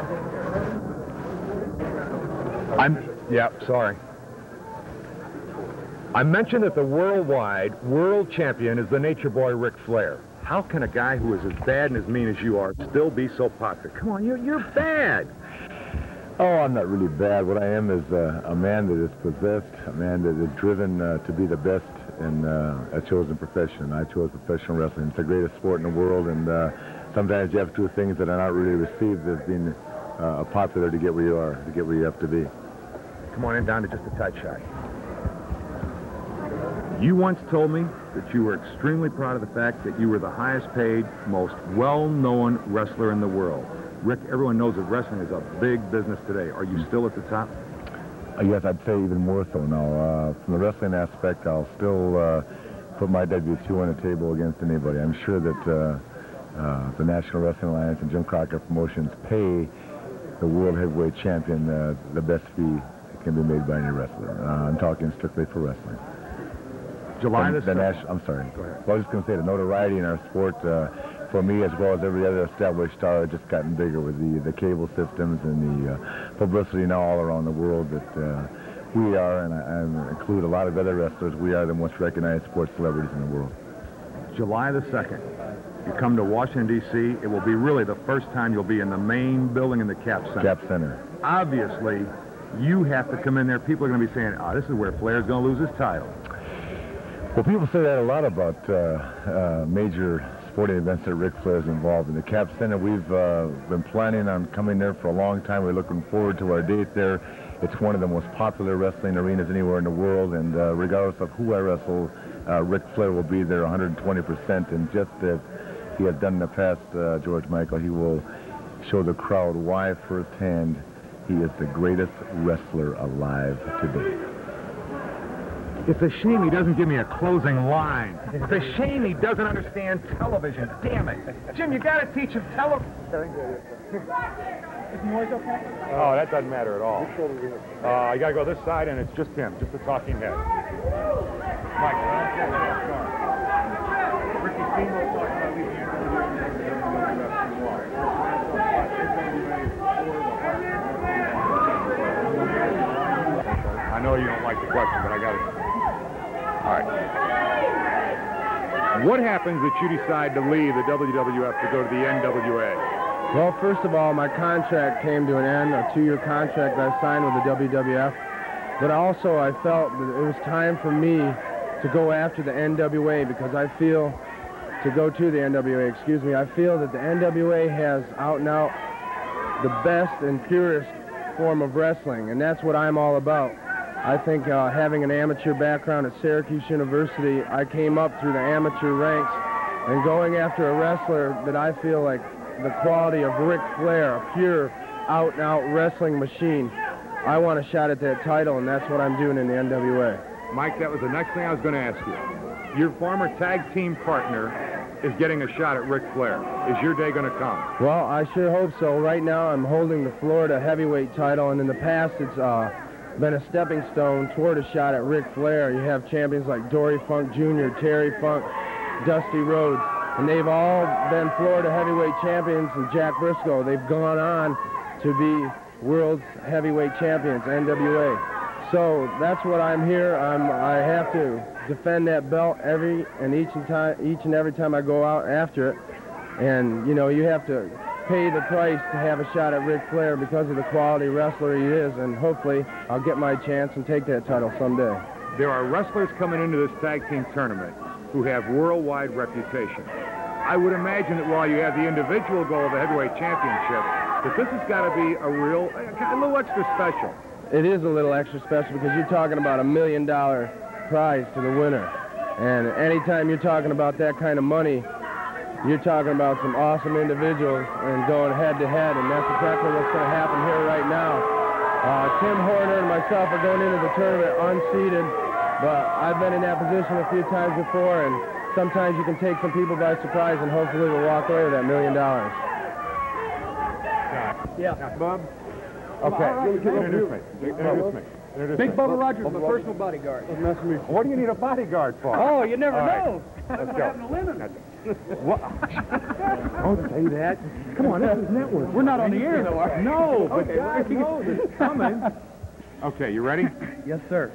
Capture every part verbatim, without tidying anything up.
I'm, yeah, sorry. I mentioned that the worldwide world champion is the nature boy Ric Flair. How can a guy who is as bad and as mean as you are still be so popular? Come on, you're, you're bad. Oh, I'm not really bad. What I am is uh, a man that is possessed, a man that is driven uh, to be the best in uh, a chosen profession. I chose professional wrestling. It's the greatest sport in the world, and uh, sometimes you have to do things that are not really received as being uh, popular to get where you are, to get where you have to be. Come on in, down to just a tight shot. You once told me that you were extremely proud of the fact that you were the highest paid, most well-known wrestler in the world. Rick, everyone knows that wrestling is a big business today. Are you still at the top? Uh, yes, I'd say even more so now. Uh, from the wrestling aspect, I'll still uh, put my W two on the table against anybody. I'm sure that uh, uh, the National Wrestling Alliance and Jim Crockett Promotions pay the World Heavyweight Champion uh, the best fee that can be made by any wrestler. Uh, I'm talking strictly for wrestling. July the, the the national, I'm sorry. Go ahead. Well, I was just going to say the notoriety in our sport, uh, for me as well as every other established star, has just gotten bigger with the, the cable systems and the uh, publicity now all around the world that uh, we are, and I, I include a lot of other wrestlers, we are the most recognized sports celebrities in the world. July the second, you come to Washington, D C It will be really the first time you'll be in the main building in the Cap Center. Cap Center. Obviously, you have to come in there. People are going to be saying, oh, this is where Flair's going to lose his title. Well, people say that a lot about uh, uh, major sporting events that Ric Flair is involved in. The Cap Center, we've uh, been planning on coming there for a long time. We're looking forward to our date there. It's one of the most popular wrestling arenas anywhere in the world, and uh, regardless of who I wrestle, uh, Ric Flair will be there one hundred twenty percent, and just as he has done in the past, uh, George Michael, he will show the crowd why firsthand he is the greatest wrestler alive today. It's a shame he doesn't give me a closing line. It's a shame he doesn't understand television. Damn it. Jim, you got to teach him television. Is Moise okay? Oh, that doesn't matter at all. Uh, you got to go this side, and it's just him, just a talking head. Mike, Ricky Steamboat talking about leaving you. I know you don't like the question, but I got to. All right. What happens if you decide to leave the W W F to go to the N W A? Well, first of all, my contract came to an end, a two-year contract that I signed with the W W F. But also, I felt that it was time for me to go after the N W A because I feel, to go to the N W A, excuse me, I feel that the N W A has out and out the best and purest form of wrestling, and that's what I'm all about. I think uh, having an amateur background at Syracuse University, I came up through the amateur ranks, and going after a wrestler that I feel like the quality of Ric Flair, a pure out-and-out wrestling machine, I want a shot at that title, and that's what I'm doing in the N W A. Mike, that was the next thing I was going to ask you. Your former tag team partner is getting a shot at Ric Flair. Is your day going to come? Well, I sure hope so. Right now, I'm holding the Florida heavyweight title, and in the past, it's uh, been a stepping stone toward a shot at Ric Flair. You have champions like Dory Funk Junior, Terry Funk, Dusty Rhodes, and they've all been Florida heavyweight champions, and Jack Briscoe. They've gone on to be world's heavyweight champions, N W A. So that's what I'm here. I'm, I have to defend that belt every and each and time, each and every time I go out after it. And you know, you have to pay the price to have a shot at Ric Flair because of the quality wrestler he is, and hopefully I'll get my chance and take that title someday. There are wrestlers coming into this tag team tournament who have worldwide reputation. I would imagine that while you have the individual goal of the heavyweight championship, that this has got to be a real, a little extra special. It is a little extra special because you're talking about a million dollar prize to the winner. And anytime you're talking about that kind of money, you're talking about some awesome individuals and going head to head, and that's exactly what's going to happen here right now. Uh, Tim Horner and myself are going into the tournament unseeded, but I've been in that position a few times before, and sometimes you can take some people by surprise, and hopefully we'll walk away with that million dollars. Yeah. Bob? Okay. Right, Introduce me. Introduce me. Introduce Big me. Bubba Rogers, my personal bodyguard. What do you need a bodyguard for? Oh, you never All right. know. Let's I'm go. having a limit. What? Don't say that. Come on, this is network. We're not on the air. No, but Okay, God knows it's coming. Okay, you ready? Yes, sir.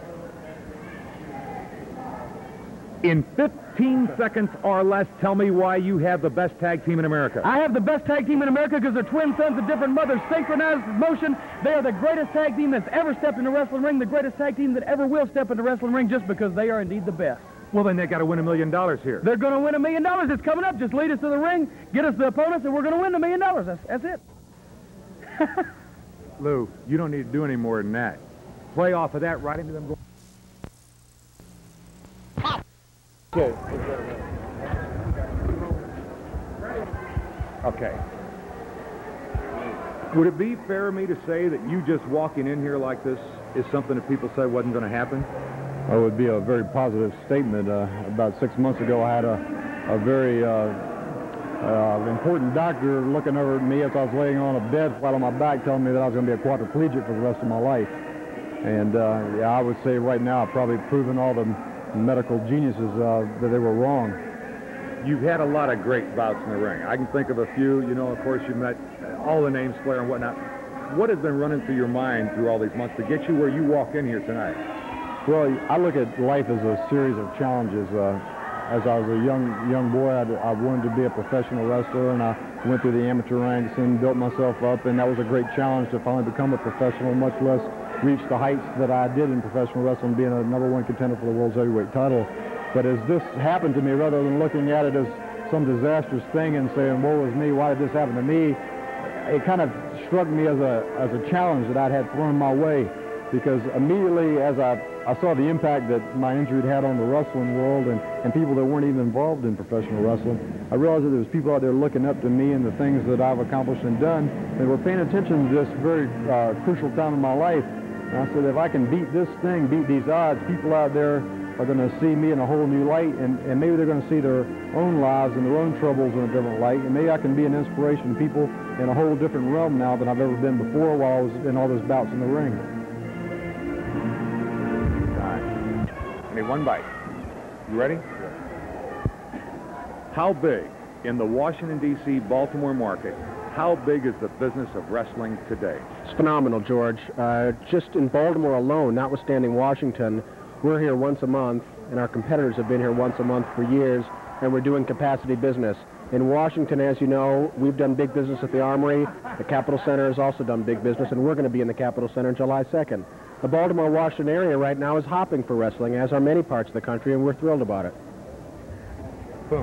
In fifteen seconds or less, tell me why you have the best tag team in America. I have the best tag team in America because they're twin sons of different mothers, synchronized motion. They are the greatest tag team that's ever stepped in the wrestling ring, the greatest tag team that ever will step in the wrestling ring, just because they are indeed the best. Well, then they got to win a million dollars here. They're going to win a million dollars. It's coming up. Just lead us to the ring, get us the opponents, and we're going to win a million dollars. That's, that's it. Lou, you don't need to do any more than that. Play off of that right into them. Okay. Okay. Would it be fair of me to say that you just walking in here like this is something that people say wasn't going to happen? It would be a very positive statement. Uh, about six months ago, I had a, a very uh, uh, important doctor looking over at me as I was laying on a bed flat on my back, telling me that I was going to be a quadriplegic for the rest of my life. And uh, yeah, I would say right now I've probably proven all the medical geniuses uh, that they were wrong. You've had a lot of great bouts in the ring. I can think of a few. You know, of course, you met all the names, Flair and whatnot. What has been running through your mind through all these months to get you where you walk in here tonight? Well, I look at life as a series of challenges. Uh, as I was a young young boy, I'd, I wanted to be a professional wrestler, and I went through the amateur ranks and built myself up, and that was a great challenge to finally become a professional, much less reach the heights that I did in professional wrestling, being a number one contender for the world's heavyweight title. But as this happened to me, rather than looking at it as some disastrous thing and saying, woe is me, why did this happen to me, it kind of struck me as a as a challenge that I'd had thrown my way. Because immediately as I, I saw the impact that my injury had had on the wrestling world and, and people that weren't even involved in professional wrestling, I realized that there was people out there looking up to me and the things that I've accomplished and done. They were paying attention to this very uh, crucial time in my life. And I said, if I can beat this thing, beat these odds, people out there are going to see me in a whole new light, and, and maybe they're going to see their own lives and their own troubles in a different light, and maybe I can be an inspiration to people in a whole different realm now than I've ever been before while I was in all those bouts in the ring. Only one bite. You ready? How big in the Washington, D C, Baltimore market, how big is the business of wrestling today? It's phenomenal, George. Uh, just in Baltimore alone, notwithstanding Washington, we're here once a month, and our competitors have been here once a month for years, and we're doing capacity business. In Washington, as you know, we've done big business at the Armory. The Capitol Center has also done big business, and we're going to be in the Capitol Center on July second. The Baltimore-Washington area right now is hopping for wrestling, as are many parts of the country, and we're thrilled about it. Boom.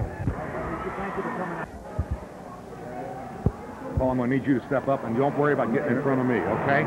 Paul, I'm going to need you to step up, and don't worry about getting in front of me, okay?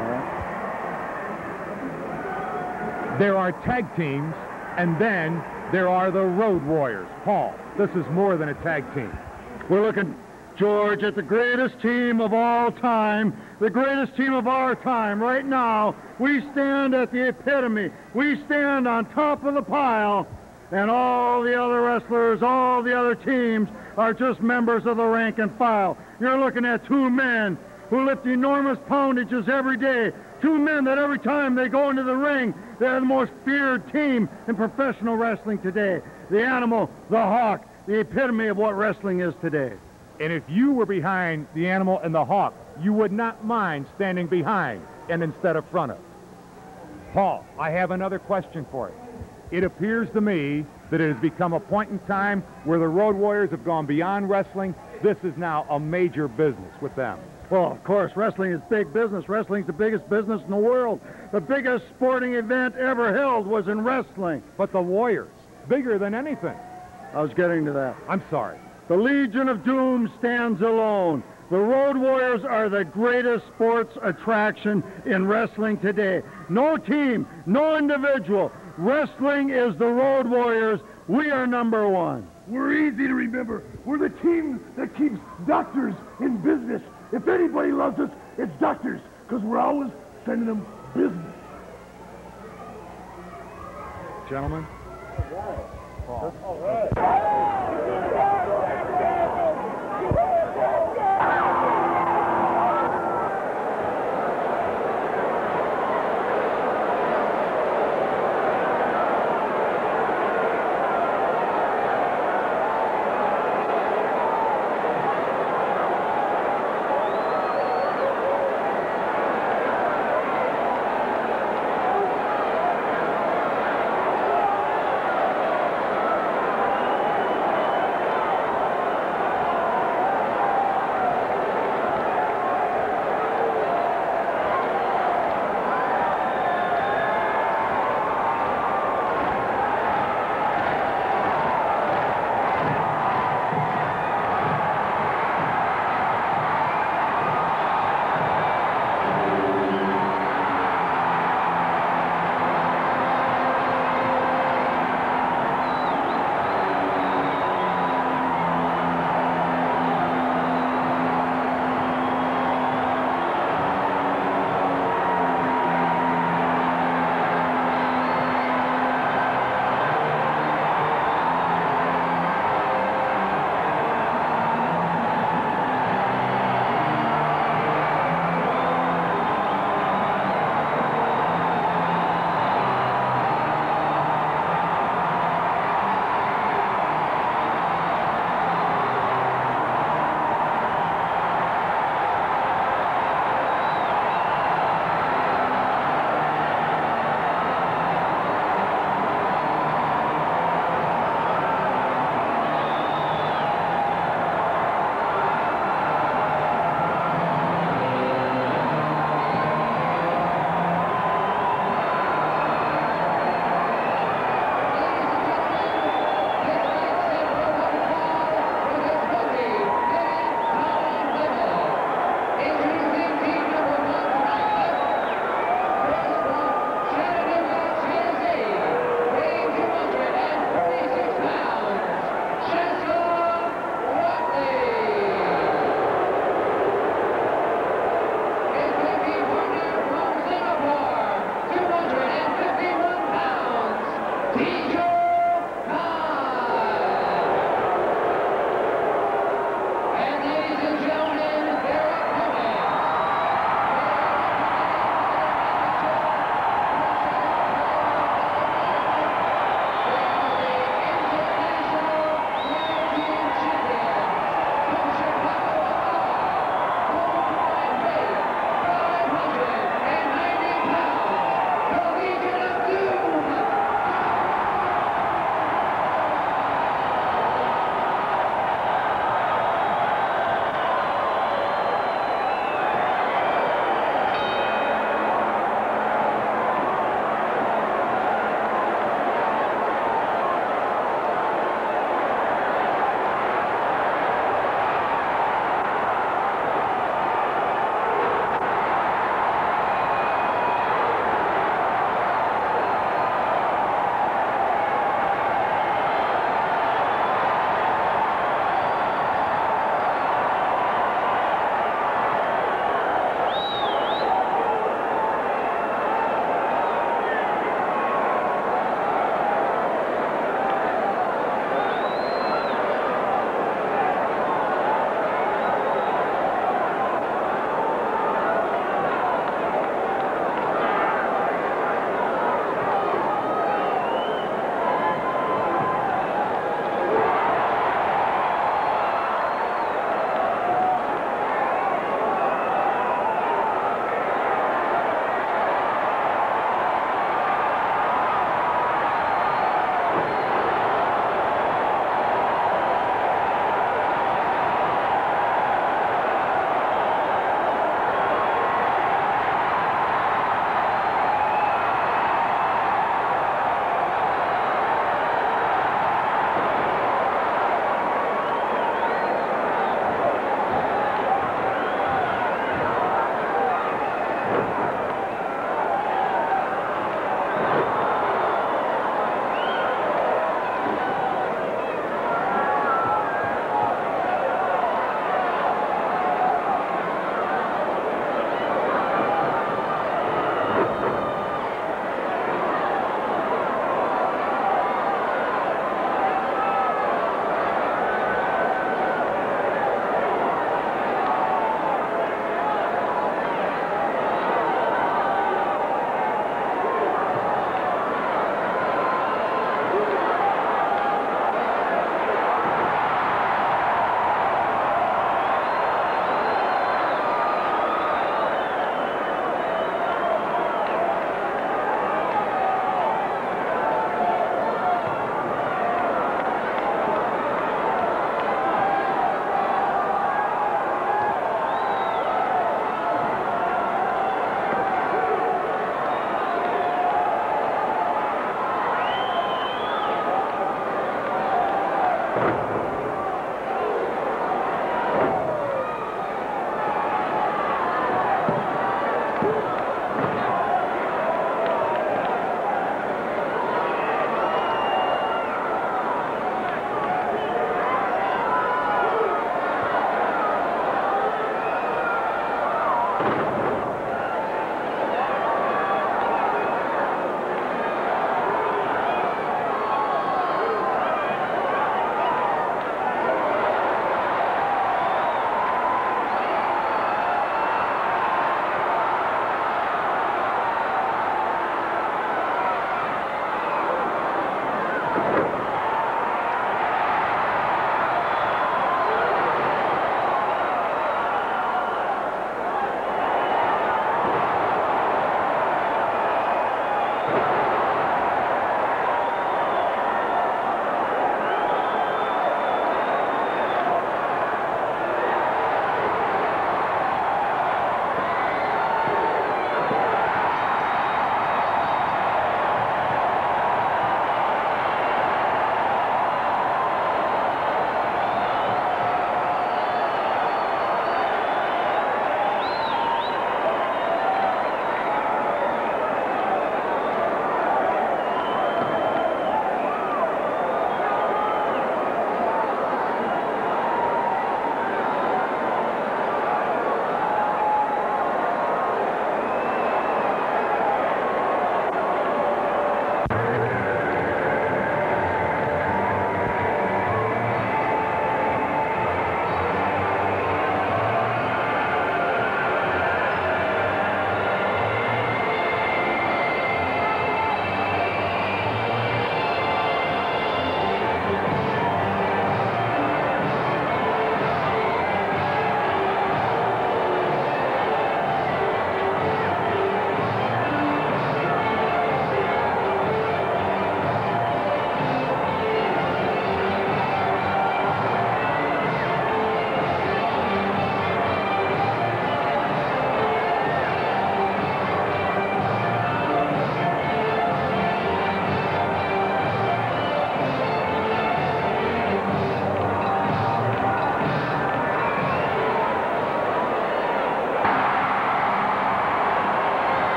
There are tag teams, and then there are the Road Warriors. Paul, this is more than a tag team. We're looking, George, at the greatest team of all time, the greatest team of our time. Right now, we stand at the epitome. We stand on top of the pile, and all the other wrestlers, all the other teams are just members of the rank and file. You're looking at two men who lift enormous poundages every day. Two men that every time they go into the ring, they're the most feared team in professional wrestling today. The Animal, the Hawk, the epitome of what wrestling is today. And if you were behind the Animal and the Hawk, you would not mind standing behind and instead of front of. Paul, I have another question for you. It appears to me that it has become a point in time where the Road Warriors have gone beyond wrestling. This is now a major business with them. Well, of course, wrestling is big business. Wrestling's the biggest business in the world. The biggest sporting event ever held was in wrestling. But the Warriors, bigger than anything. I was getting to that. I'm sorry. The Legion of Doom stands alone. The Road Warriors are the greatest sports attraction in wrestling today. No team, no individual. Wrestling is the Road Warriors. We are number one. We're easy to remember. We're the team that keeps doctors in business. If anybody loves us, it's doctors, because we're always sending them business. Gentlemen. All right.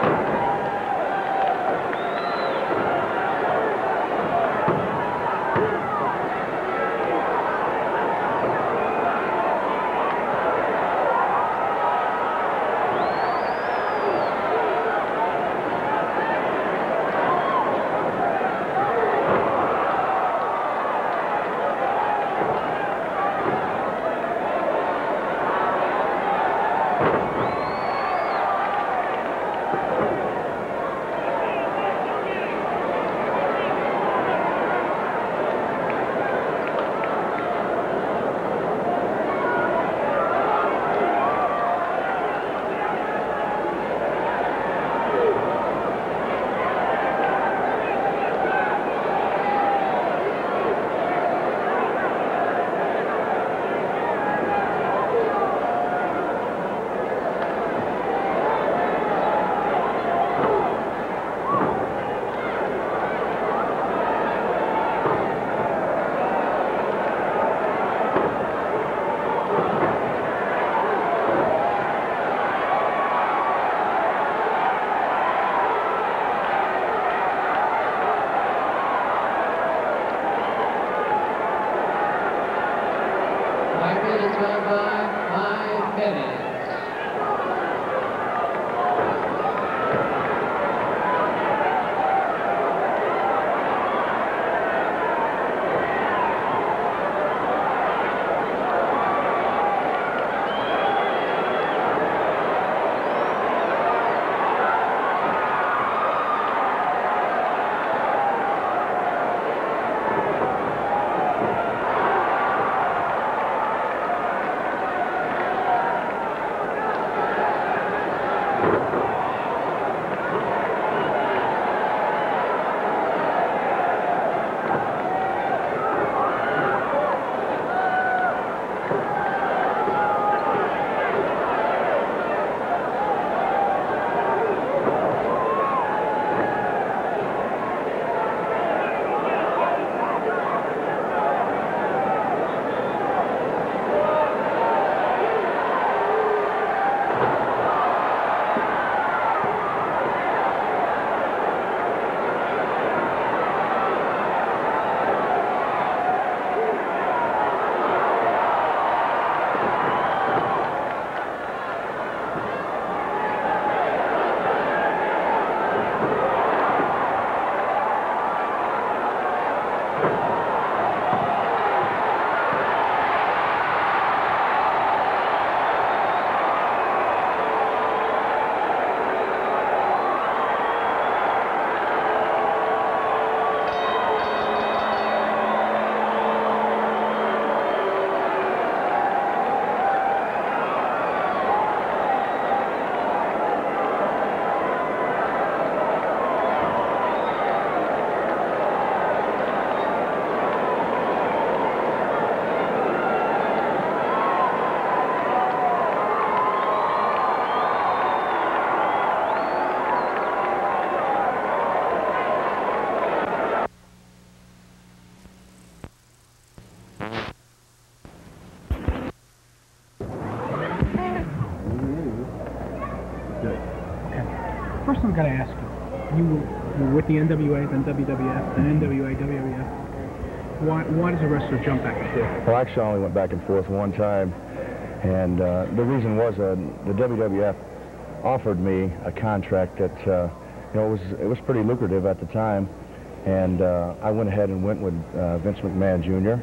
First, I've got to ask you. You were, you were with the N W A, then W W F, then N W A, W W F. Why, why does a wrestler jump back and forth? Well, actually, I only went back and forth one time, and uh, the reason was uh, the W W F offered me a contract that uh, you know it was it was pretty lucrative at the time, and uh, I went ahead and went with uh, Vince McMahon Junior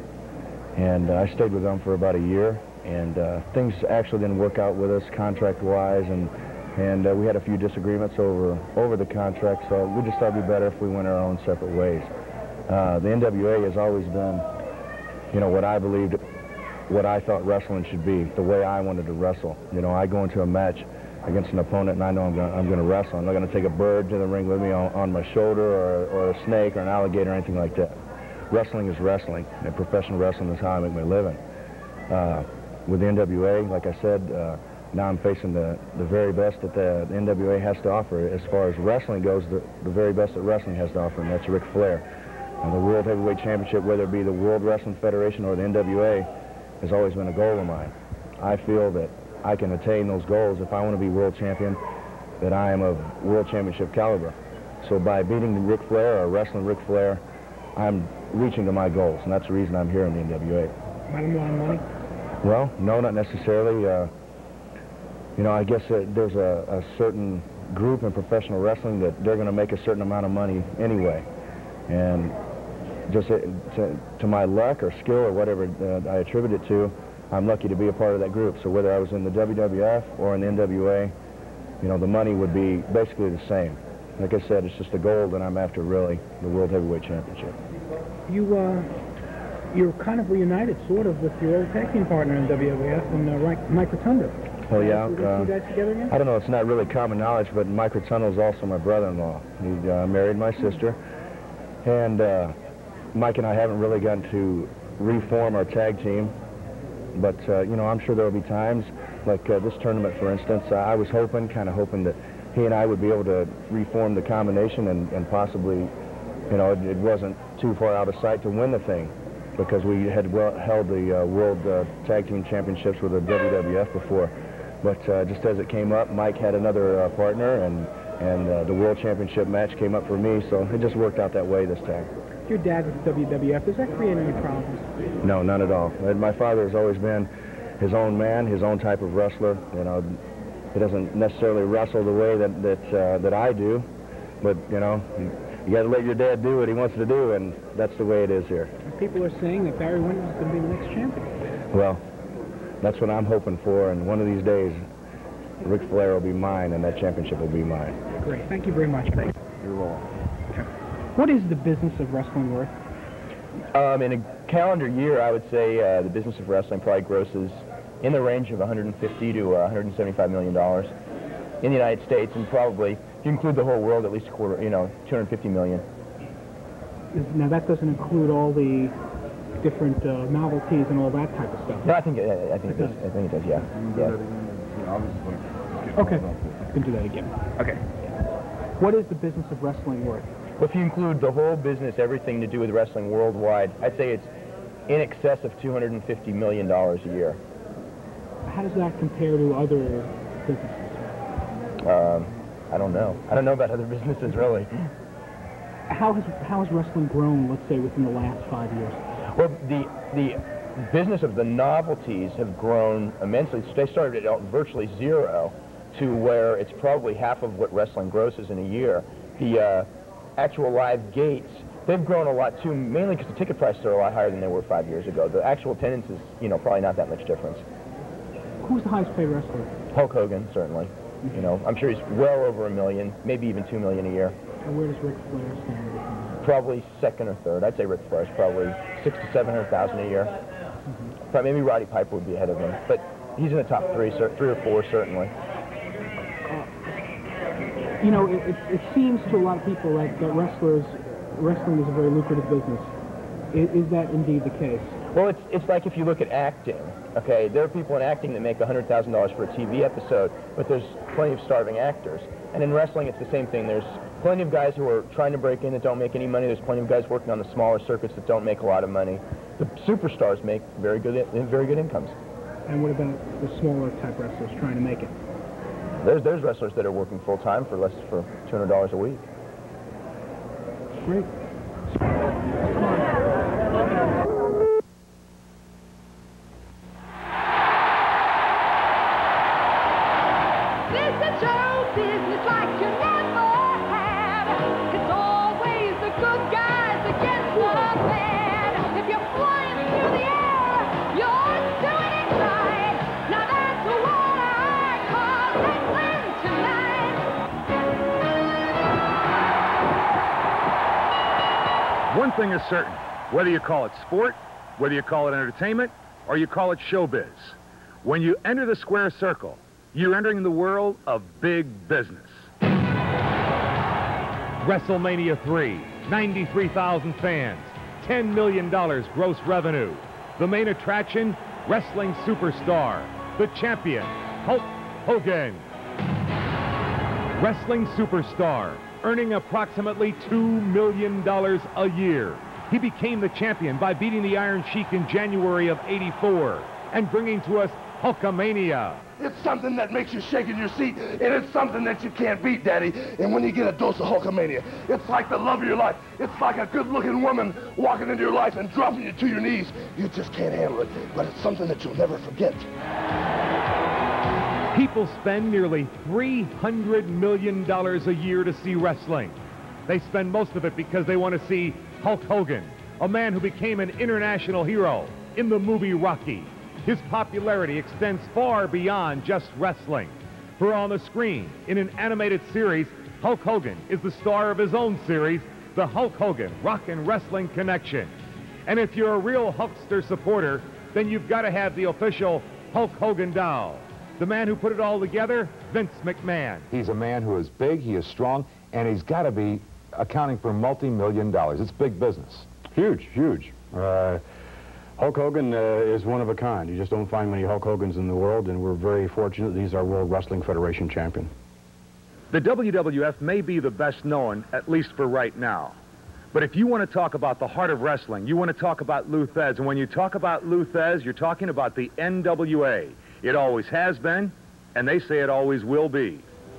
and uh, I stayed with them for about a year, and uh, things actually didn't work out with us contract-wise, and and uh, we had a few disagreements over over the contract, so we just thought it'd be better if we went our own separate ways. Uh, the N W A has always been, you know, what I believed, what I thought wrestling should be, the way I wanted to wrestle. You know, I go into a match against an opponent and I know I'm going I'm going to wrestle. I'm not going to take a bird to the ring with me on, on my shoulder, or, or a snake or an alligator or anything like that. Wrestling is wrestling, and professional wrestling is how I make my living. Uh, with the N W A, like I said, uh, now I'm facing the, the very best that the, the N W A has to offer. As far as wrestling goes, the, the very best that wrestling has to offer, and that's Ric Flair. And the World Heavyweight Championship, whether it be the World Wrestling Federation or the N W A, has always been a goal of mine. I feel that I can attain those goals if I want to be world champion. that I am of world championship caliber. So by beating Ric Flair or wrestling Ric Flair, I'm reaching to my goals, and that's the reason I'm here in the N W A. Bottom line money? Well, no, not necessarily. Uh, you know, I guess uh, there's a, a certain group in professional wrestling that they're going to make a certain amount of money anyway. And just uh, to, to my luck or skill or whatever uh, I attribute it to, I'm lucky to be a part of that group. So whether I was in the W W F or in the N W A, you know, the money would be basically the same. Like I said, it's just the goal that I'm after, really, the World Heavyweight Championship. You, uh, you're kind of reunited, sort of, with your old tag team partner in W W F, and uh, Mike Rotunda. Oh, yeah. Uh, you uh, guys together again? I don't know, it's not really common knowledge, but Mike Rotunda is also my brother-in-law. He uh, married my sister, and uh, Mike and I haven't really gotten to reform our tag team, but, uh, you know, I'm sure there will be times, like uh, this tournament, for instance, uh, I was hoping, kind of hoping that he and I would be able to reform the combination and, and possibly, you know, it, it wasn't too far out of sight to win the thing, because we had well, held the uh, World uh, Tag Team Championships with the W W F before. But uh, just as it came up, Mike had another uh, partner, and, and uh, the World Championship match came up for me, so it just worked out that way this time. Your dad was W W F. Does that create any problems? No, none at all. And my father has always been his own man, his own type of wrestler. You know, he doesn't necessarily wrestle the way that that uh, that I do, but you know, you, you got to let your dad do what he wants to do, and that's the way it is here. People are saying that Barry Windham is going to be the next champion. Well, that's what I'm hoping for, and one of these days, Ric Flair will be mine, and that championship will be mine. Great. Thank you very much. Thank you. You're welcome. What is the business of wrestling worth? Um, in a calendar year, I would say uh, the business of wrestling probably grosses in the range of one hundred fifty to one hundred seventy-five million dollars in the United States, and probably, if you include the whole world, at least a quarter, you know, two hundred fifty million. Now that doesn't include all the different uh, novelties and all that type of stuff. No, I think I, I think it does. I think it does. Yeah. Yeah. Okay. You can do that again. Okay. What is the business of wrestling worth? Well, if you include the whole business, everything to do with wrestling worldwide, I'd say it's in excess of two hundred fifty million dollars a year. How does that compare to other businesses? Um, I don't know. I don't know about other businesses, really. How has how has wrestling grown, let's say, within the last five years? Well, the the business of the novelties have grown immensely. They started at virtually zero to where it's probably half of what wrestling grosses in a year. The uh, actual live gates, they've grown a lot too, mainly because the ticket prices are a lot higher than they were five years ago. The actual attendance is, you know, probably not that much difference. Who's the highest paid wrestler? Hulk Hogan, certainly. Mm-hmm. You know, I'm sure he's well over a million, maybe even two million a year. And where does Ric Flair stand? Probably second or third. I'd say Ric Flair's probably six to seven hundred thousand a year. Mm-hmm. Probably, maybe Roddy Piper would be ahead of him, but he's in the top three, three or four certainly. You know, it, it, it seems to a lot of people that, that wrestlers, wrestling is a very lucrative business. Is, is that indeed the case? Well, it's, it's like if you look at acting, okay? There are people in acting that make one hundred thousand dollars for a T V episode, but there's plenty of starving actors. And in wrestling, it's the same thing. There's plenty of guys who are trying to break in that don't make any money. There's plenty of guys working on the smaller circuits that don't make a lot of money. The superstars make very good, very good incomes. And what about the smaller type wrestlers trying to make it? There's, there's wrestlers that are working full-time for less for two hundred dollars a week. Great. This is show business like you never have. It's always the good guys against the bad. If you're flying through the air, you're doing it right. Now that's what I call wrestling tonight. One thing is certain, whether you call it sport, whether you call it entertainment, or you call it showbiz, when you enter the square circle, you're entering the world of big business. WrestleMania three, ninety-three thousand fans, ten million dollars gross revenue. The main attraction, wrestling superstar, the champion, Hulk Hogan. Wrestling superstar, earning approximately two million dollars a year. He became the champion by beating the Iron Sheik in January of eighty-four and bringing to us Hulkamania. It's something that makes you shake in your seat, and it's something that you can't beat, Daddy. And when you get a dose of Hulkamania, it's like the love of your life. It's like a good-looking woman walking into your life and dropping you to your knees. You just can't handle it, but it's something that you'll never forget. People spend nearly three hundred million dollars a year to see wrestling. They spend most of it because they want to see Hulk Hogan, a man who became an international hero in the movie Rocky. His popularity extends far beyond just wrestling. For on the screen, in an animated series, Hulk Hogan is the star of his own series, The Hulk Hogan Rock and Wrestling Connection. And if you're a real Hulkster supporter, then you've got to have the official Hulk Hogan doll. The man who put it all together, Vince McMahon. He's a man who is big, he is strong, and he's got to be accounting for multi-million dollars. It's big business. Huge, huge. Uh, Hulk Hogan uh, is one of a kind. You just don't find many Hulk Hogans in the world, and we're very fortunate he's our World Wrestling Federation champion. The W W F may be the best known, at least for right now. But if you want to talk about the heart of wrestling, you want to talk about Lou Thesz, and when you talk about Lou Thesz, you're talking about the N W A. It always has been, and they say it always will be.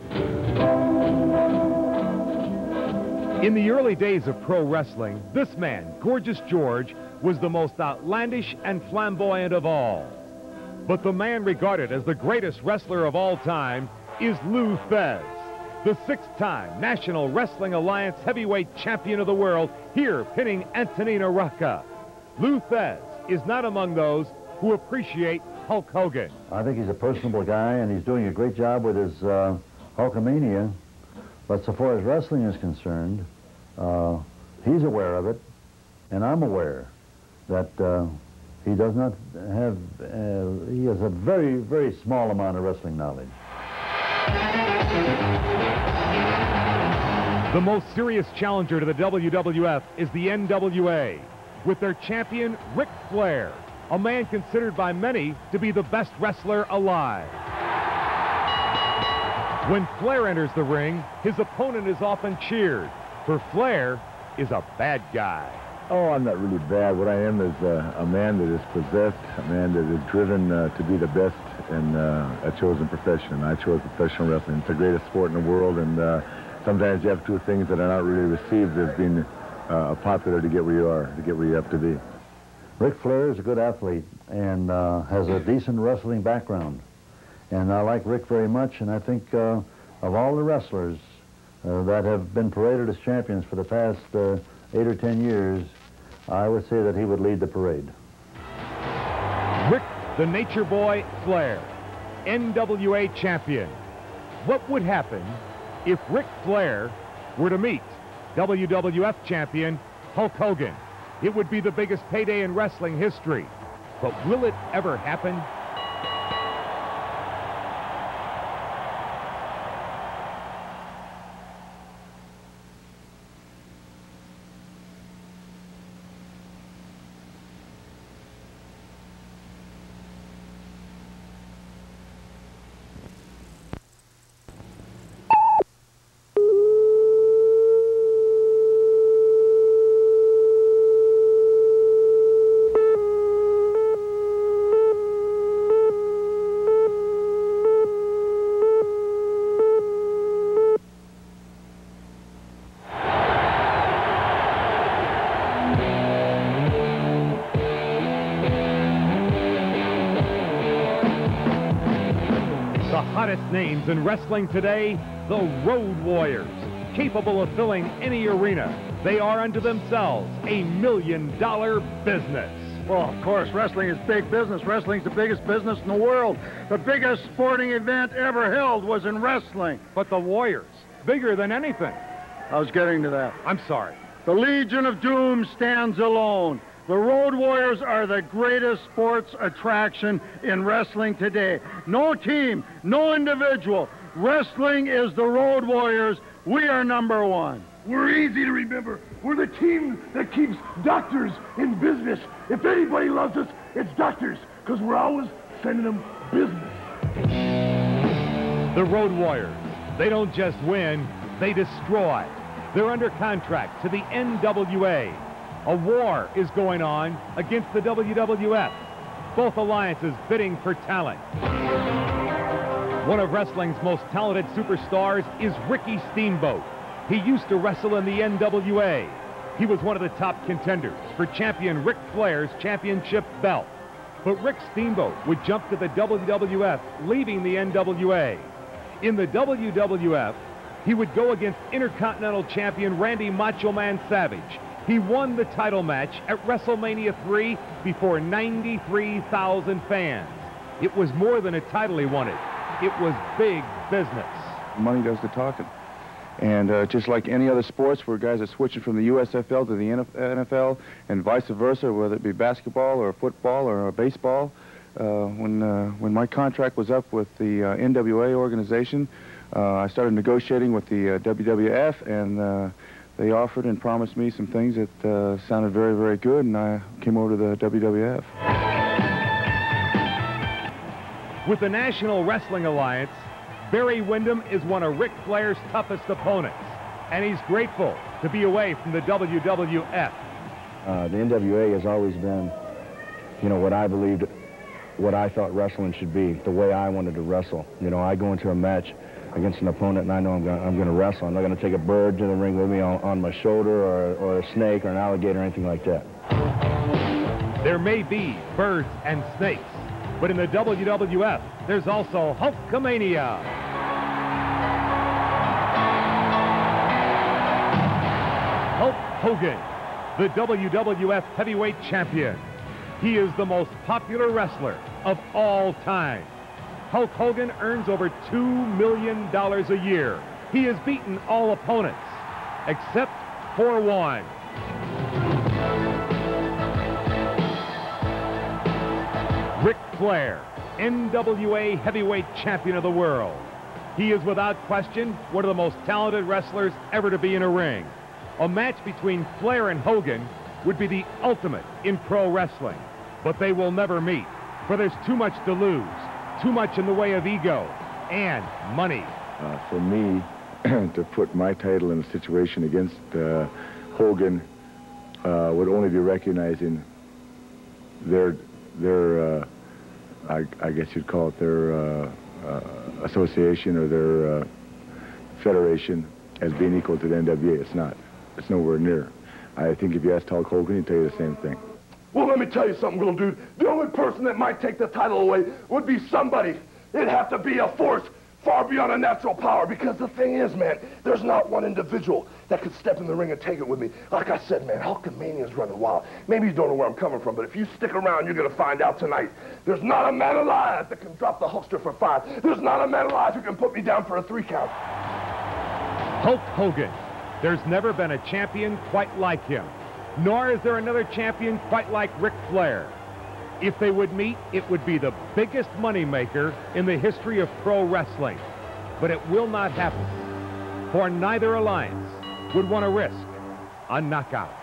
In the early days of pro wrestling, this man, Gorgeous George, was the most outlandish and flamboyant of all. But the man regarded as the greatest wrestler of all time is Lou Thesz, the six-time National Wrestling Alliance heavyweight champion of the world, here pinning Antonina Rocca. Lou Thesz is not among those who appreciate Hulk Hogan. I think he's a personable guy, and he's doing a great job with his uh, Hulkamania. But so far as wrestling is concerned, uh, he's aware of it, and I'm aware that uh, he does not have, uh, he has a very, very small amount of wrestling knowledge. The most serious challenger to the W W F is the N W A, with their champion, Ric Flair, a man considered by many to be the best wrestler alive. When Flair enters the ring, his opponent is often cheered, for Flair is a bad guy. Oh, I'm not really bad. What I am is uh, a man that is possessed, a man that is driven uh, to be the best in uh, a chosen profession. I chose professional wrestling. It's the greatest sport in the world, and uh, sometimes you have to do things that are not really received as being uh, popular to get where you are, to get where you have to be. Ric Flair is a good athlete and uh, has a decent wrestling background. And I like Ric very much, and I think uh, of all the wrestlers uh, that have been paraded as champions for the past uh, eight or ten years, I would say that he would lead the parade. Ric the Nature Boy Flair, N W A champion. What would happen if Ric Flair were to meet W W F champion Hulk Hogan? It would be the biggest payday in wrestling history. But will it ever happen? Names in wrestling today, the Road Warriors, capable of filling any arena. They are unto themselves a million dollar business. Well, of course, wrestling is big business. Wrestling's the biggest business in the world. The biggest sporting event ever held was in wrestling. But the Warriors, bigger than anything. I was getting to that. I'm sorry. The Legion of Doom stands alone. The Road Warriors are the greatest sports attraction in wrestling today. No team, no individual. Wrestling is the Road Warriors. We are number one. We're easy to remember. We're the team that keeps doctors in business. If anybody loves us, it's doctors, because we're always sending them business. The Road Warriors, they don't just win, they destroy. They're under contract to the N W A. A war is going on against the W W F. both alliances bidding for talent. One of wrestling's most talented superstars is Ricky Steamboat. He used to wrestle in the N W A. He was one of the top contenders for champion Ric Flair's championship belt. But Rick Steamboat would jump to the W W F, leaving the N W A. In the W W F, he would go against Intercontinental Champion Randy Macho Man Savage. He won the title match at WrestleMania three before ninety-three thousand fans. It was more than a title he wanted. It was big business. Money does the talking. And uh, just like any other sports where guys are switching from the U S F L to the N F L and vice versa, whether it be basketball or football or baseball, uh, when, uh, when my contract was up with the uh, N W A organization, uh, I started negotiating with the uh, W W F, and uh, they offered and promised me some things that uh, sounded very, very good, and I came over to the W W F. With the National Wrestling Alliance, Barry Windham is one of Ric Flair's toughest opponents, and he's grateful to be away from the W W F. Uh, the N W A has always been, you know, what I believed, what I thought wrestling should be, the way I wanted to wrestle. You know, I go into a match against an opponent and I know I'm going I'm going to wrestle. I'm not going to take a bird to the ring with me on, on my shoulder, or, or a snake or an alligator or anything like that. There may be birds and snakes, but in the W W F, there's also Hulkamania. Hulk Hogan, the W W F heavyweight champion. He is the most popular wrestler of all time. Hulk Hogan earns over two million dollars a year. He has beaten all opponents, except for one. Ric Flair, N W A heavyweight champion of the world. He is without question one of the most talented wrestlers ever to be in a ring. A match between Flair and Hogan would be the ultimate in pro wrestling, but they will never meet, for there's too much to lose, too much in the way of ego and money. Uh, for me, to put my title in a situation against uh, Hogan uh, would only be recognizing their, their uh, I, I guess you'd call it their uh, uh, association or their uh, federation as being equal to the N W A. It's not. It's nowhere near. I think if you asked Hulk Hogan, he'd tell you the same thing. Well, let me tell you something, little dude. The only person that might take the title away would be somebody. It'd have to be a force far beyond a natural power, because the thing is, man, there's not one individual that could step in the ring and take it with me. Like I said, man, Hulkamania's running wild. Maybe you don't know where I'm coming from, but if you stick around, you're going to find out tonight. There's not a man alive that can drop the Hulkster for five. There's not a man alive who can put me down for a three count. Hulk Hogan. There's never been a champion quite like him, nor is there another champion quite like Ric Flair. If they would meet, it would be the biggest moneymaker in the history of pro wrestling. But it will not happen, for neither alliance would want to risk a knockout.